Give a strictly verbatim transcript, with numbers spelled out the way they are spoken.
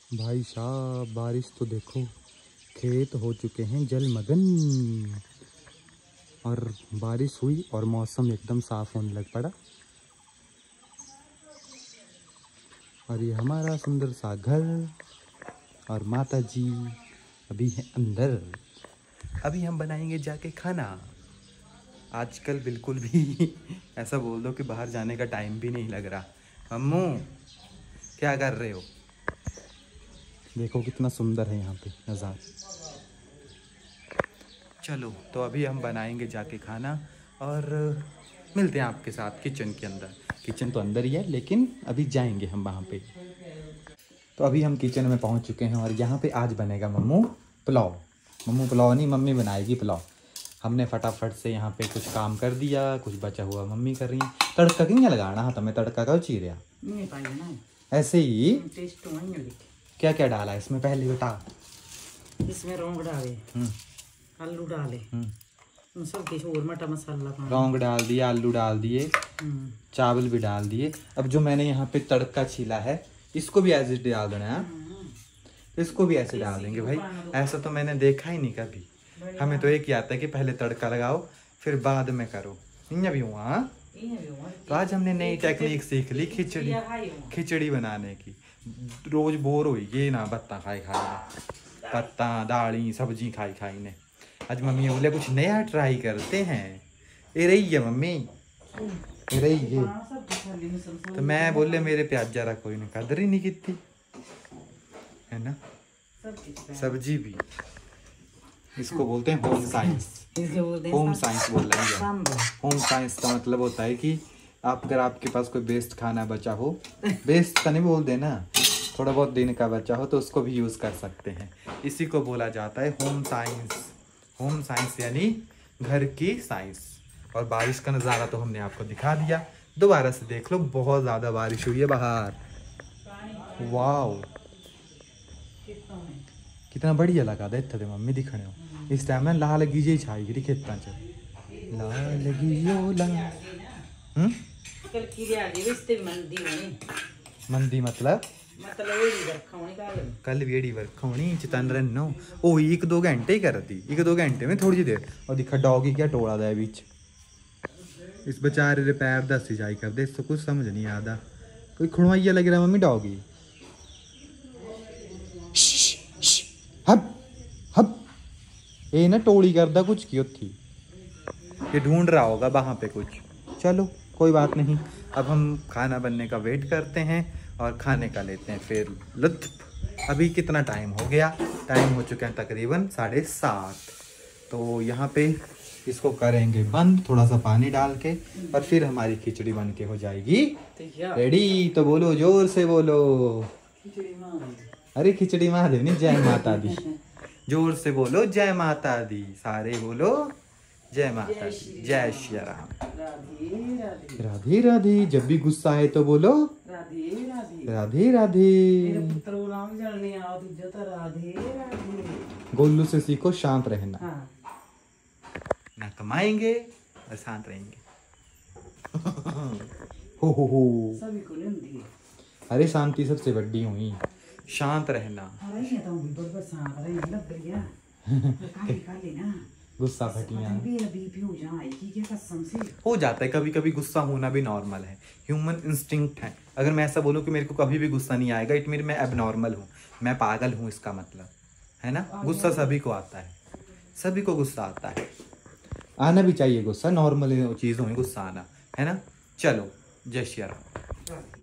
भाई साहब बारिश तो देखो, खेत हो चुके हैं जलमग्न। और बारिश हुई और मौसम एकदम साफ होने लग पड़ा। और ये हमारा सुंदर सा घर और माता जी अभी है अंदर। अभी हम बनाएंगे जाके खाना। आजकल बिल्कुल भी ऐसा बोल दो कि बाहर जाने का टाइम भी नहीं लग रहा। अम्मू क्या कर रहे हो? देखो कितना सुंदर है यहाँ पे नज़ारा। चलो तो अभी हम बनाएंगे जाके खाना और मिलते हैं आपके साथ किचन के अंदर। किचन तो अंदर ही है लेकिन अभी जाएंगे हम वहाँ पे। तो अभी हम किचन में पहुँच चुके हैं और यहाँ पे आज बनेगा मम्मू पुलाव। मम्मू पुलाव नहीं, मम्मी बनाएगी पुलाव। हमने फटाफट से यहाँ पे कुछ काम कर दिया, कुछ बचा हुआ मम्मी कर रही है। तड़का किंग लगाना हाथ में, तड़का का चीरिया ऐसे ही। क्या क्या डाला इसमें पहले बता। इसमें रौंग डाले, आलू डाले, सब कुछ और मटा मसाला, रौंग डाल दिया, आलू डाल दिए, चावल भी डाल दिए। अब जो मैंने यहाँ पे तड़का छीला है इसको भी ऐसे डाल देना है। इसको भी ऐसे डाल देंगे भाई। ऐसा तो मैंने देखा ही नहीं कभी। हमें तो एक ही आता है कि पहले तड़का लगाओ फिर बाद में करो। इन्हें भी हुआ। तो आज हमने नई टेक्निक सीख ली खिचड़ी खिचड़ी बनाने की। रोज बोर हुई ये ना बत्ता खाई खाई पत्ता दाली सब्जी खाई खाई ने। आज मम्मी बोले कुछ नया ट्राई करते हैं। ये रही है मम्मी, ये रही है। तो मैं बोले मेरे प्याज जरा कोई ने कदर ही नहीं की है ना। सब्जी भी इसको बोलते हैं होम साइंस। होम साइंस बोल रहे हैं। होम साइंस का मतलब होता है कि आप अगर आपके पास कोई बेस्ट खाना बचा हो, बेस्ट का नहीं बोल देना, थोड़ा बहुत दिन का बचा हो तो उसको भी यूज़ कर सकते हैं। इसी को बोला जाता है होम साइंस। होम साइंस यानी घर की साइंस। और बारिश का नज़ारा तो हमने आपको दिखा दिया, दोबारा से देख लो। बहुत ज़्यादा बारिश हुई है बाहर। वाह कितना बढ़िया लगा था इतने मम्मी दिखने हो। इस टाइम में लाल गीजे छाई गिरी खेतों च लाल गियो ला। हम्म कल की रियाली रिश्ते मंदी में मंदी मतलब मतलब वेड़ी वर्खावणी का कल वेड़ी वर्खावणी चितन रन्नो ओ एक दो घंटे ही कर दी। एक दो घंटे में थोड़ी देर और दिखा डॉगी क्या टोड़ा था बीच। इस बेचारे रे पैर दस सिंचाई कर दे, इसको कुछ समझ नहीं आता। कोई खुणवाइया लग रहा मम्मी डॉगी। हब हब ये ना टोली करदा कुछ की थी। ये ढूंढ रहा होगा वहां पे कुछ। चलो कोई बात नहीं। अब हम खाना बनने का वेट करते हैं और खाने का लेते हैं फिर लुत्फ। अभी कितना टाइम हो गया? टाइम हो चुका है तकरीबन साढ़े सात। तो यहाँ पे इसको करेंगे बंद थोड़ा सा पानी डाल के और फिर हमारी खिचड़ी बन के हो जाएगी रेडी। तो बोलो जोर से बोलो। अरे खिचड़ी महादेव नहीं, जय माता दी। जोर से बोलो जय माता दी। सारे बोलो जय माता दी, जय श्री राम। राधे राधे। जब भी गुस्सा है तो बोलो राधे राधे। गोलू से सीखो शांत रहना। हाँ। ना कमाएंगे और शांत रहेंगे। हो हो हो। सभी को नहीं। अरे शांति सबसे बड़ी हुई, शांत रहना। गुस्सा फटिया हो जाता है कभी कभी। गुस्सा होना भी नॉर्मल है, ह्यूमन इंस्टिंक्ट है। अगर मैं ऐसा बोलूं कि मेरे को कभी भी गुस्सा नहीं आएगा, इट मीन मैं एबनॉर्मल हूँ, मैं पागल हूँ, इसका मतलब है ना। गुस्सा सभी को आता है, सभी को गुस्सा आता है। आना भी चाहिए गुस्सा, नॉर्मल चीज़ हो गुस्सा आना, है ना। चलो जय श्री राम।